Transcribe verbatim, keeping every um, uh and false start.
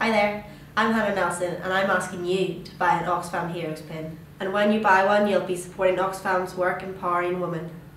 Hi there, I'm Hannah Nelson and I'm asking you to buy an Oxfam Heroes pin. And when you buy one, you'll be supporting Oxfam's work empowering women.